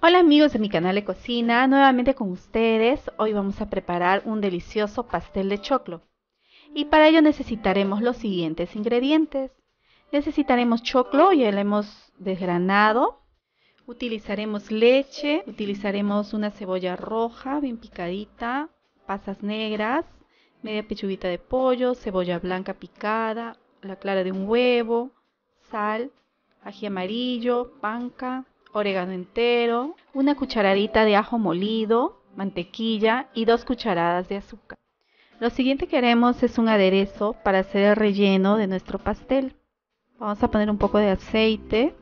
Hola amigos de mi canal de cocina, nuevamente con ustedes. Hoy vamos a preparar un delicioso pastel de choclo. Y para ello necesitaremos los siguientes ingredientes. Necesitaremos choclo, ya lo hemos desgranado. Utilizaremos leche, utilizaremos una cebolla roja bien picadita, pasas negras, media pechuguita de pollo, cebolla blanca picada, la clara de un huevo, sal, ají amarillo, panca, orégano entero, una cucharadita de ajo molido, mantequilla y 2 cucharadas de azúcar. Lo siguiente que haremos es un aderezo para hacer el relleno de nuestro pastel. Vamos a poner un poco de aceite.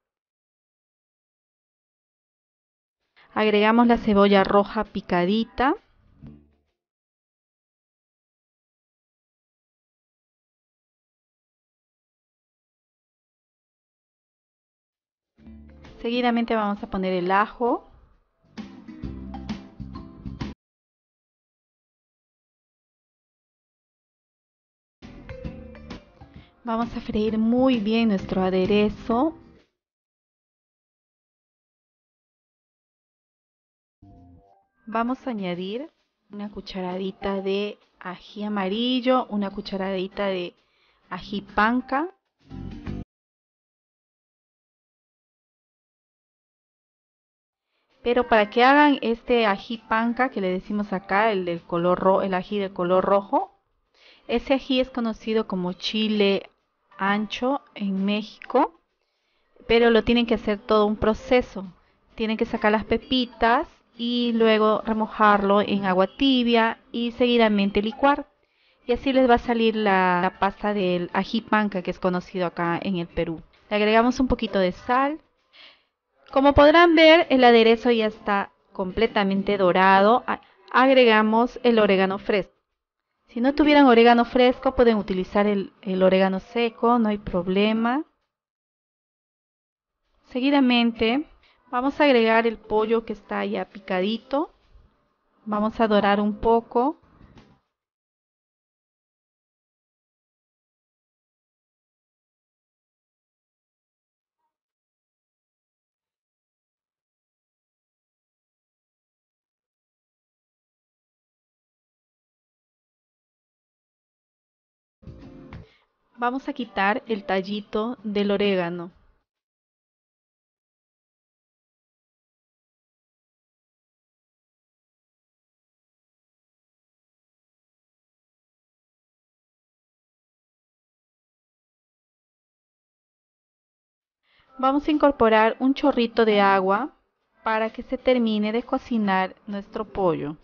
Agregamos la cebolla roja picadita. Seguidamente vamos a poner el ajo. Vamos a freír muy bien nuestro aderezo. Vamos a añadir una cucharadita de ají amarillo, una cucharadita de ají panca. Pero para que hagan este ají panca que le decimos acá, el ají del color rojo, ese ají es conocido como chile ancho en México, pero lo tienen que hacer todo un proceso. Tienen que sacar las pepitas y luego remojarlo en agua tibia y seguidamente licuar. Y así les va a salir la pasta del ají panca que es conocido acá en el Perú. Le agregamos un poquito de sal. Como podrán ver, el aderezo ya está completamente dorado. Agregamos el orégano fresco. Si no tuvieran orégano fresco, pueden utilizar el orégano seco, no hay problema. Seguidamente, vamos a agregar el pollo que está ya picadito. Vamos a dorar un poco. Vamos a quitar el tallito del orégano. Vamos a incorporar un chorrito de agua para que se termine de cocinar nuestro pollo.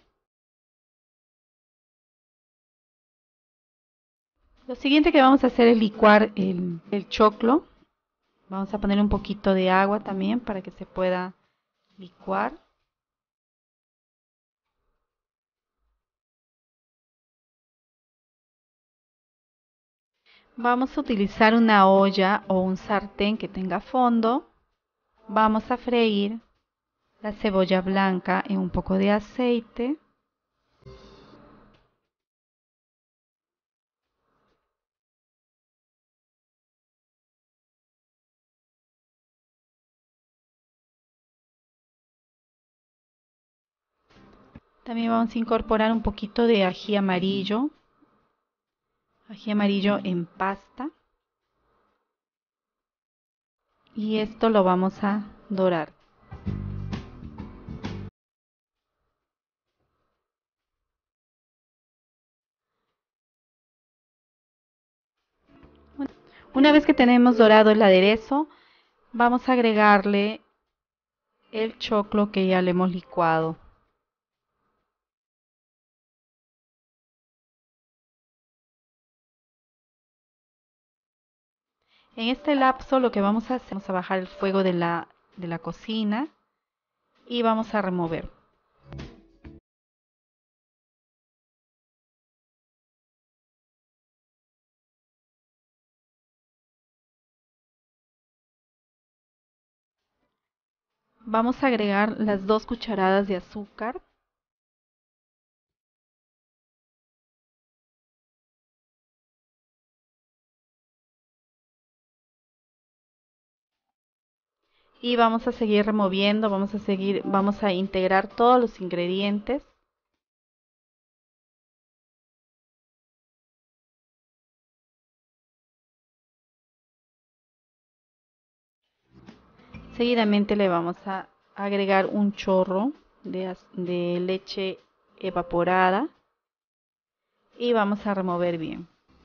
Lo siguiente que vamos a hacer es licuar el choclo. Vamos a poner un poquito de agua también para que se pueda licuar. Vamos a utilizar una olla o un sartén que tenga fondo. Vamos a freír la cebolla blanca en un poco de aceite. También vamos a incorporar un poquito de ají amarillo en pasta. Y esto lo vamos a dorar. Una vez que tenemos dorado el aderezo, vamos a agregarle el choclo que ya le hemos licuado. En este lapso lo que vamos a hacer es bajar el fuego de la cocina y vamos a remover. Vamos a agregar las 2 cucharadas de azúcar. Y vamos a seguir removiendo, vamos a integrar todos los ingredientes. Seguidamente le vamos a agregar un chorro de leche evaporada y vamos a remover bien.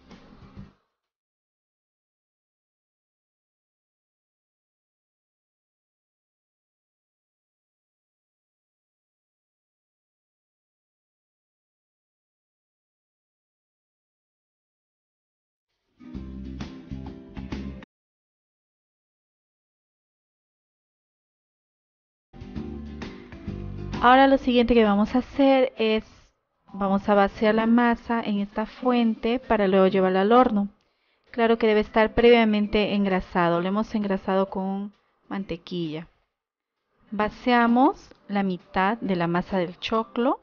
Ahora lo siguiente que vamos a hacer es, vamos a vaciar la masa en esta fuente para luego llevarla al horno. Claro que debe estar previamente engrasado, lo hemos engrasado con mantequilla. Vaciamos la mitad de la masa del choclo.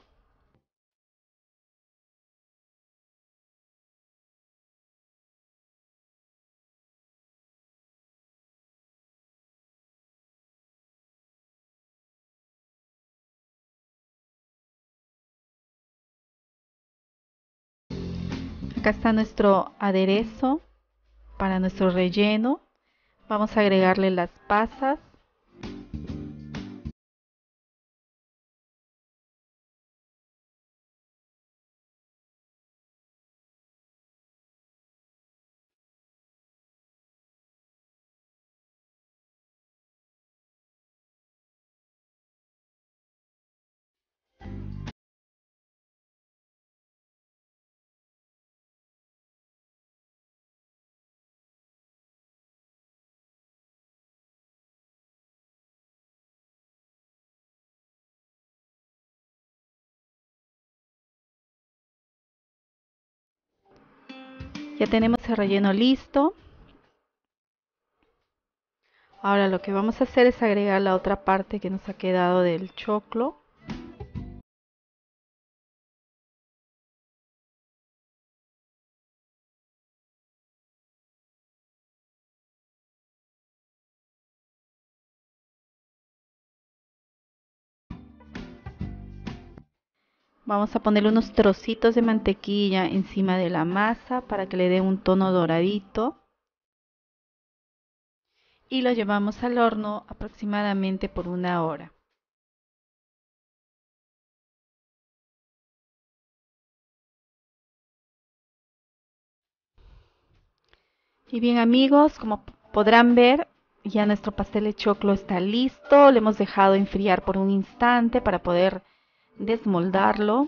Acá está nuestro aderezo para nuestro relleno. Vamos a agregarle las pasas. Ya tenemos el relleno listo. Ahora lo que vamos a hacer es agregar la otra parte que nos ha quedado del choclo. Vamos a ponerle unos trocitos de mantequilla encima de la masa para que le dé un tono doradito. Y lo llevamos al horno aproximadamente por 1 hora. Y bien amigos, como podrán ver, ya nuestro pastel de choclo está listo. Lo hemos dejado enfriar por un instante para poder desmoldarlo.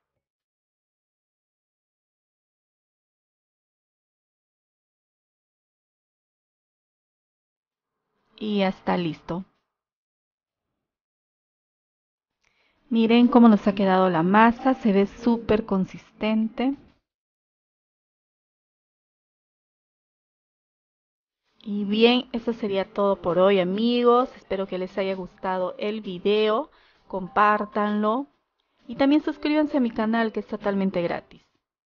Y ya está listo. Miren cómo nos ha quedado la masa, se ve súper consistente. Y bien, eso sería todo por hoy amigos. Espero que les haya gustado el video. Compártanlo. Y también suscríbanse a mi canal que es totalmente gratis.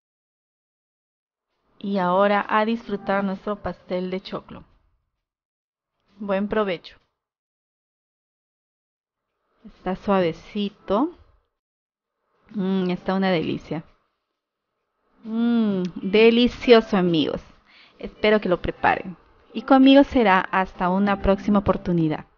Y ahora a disfrutar nuestro pastel de choclo. Buen provecho. Está suavecito. Está una delicia. Delicioso amigos. Espero que lo preparen. Y conmigo será hasta una próxima oportunidad.